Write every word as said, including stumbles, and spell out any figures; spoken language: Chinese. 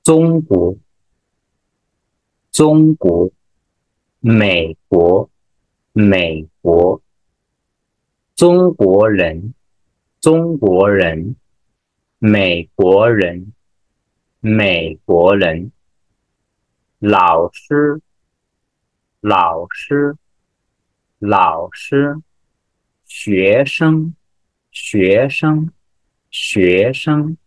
中国，中国，美国，美国，中国人，中国人，美国人，美国人，老师，老师，老师，学生，学生，学生。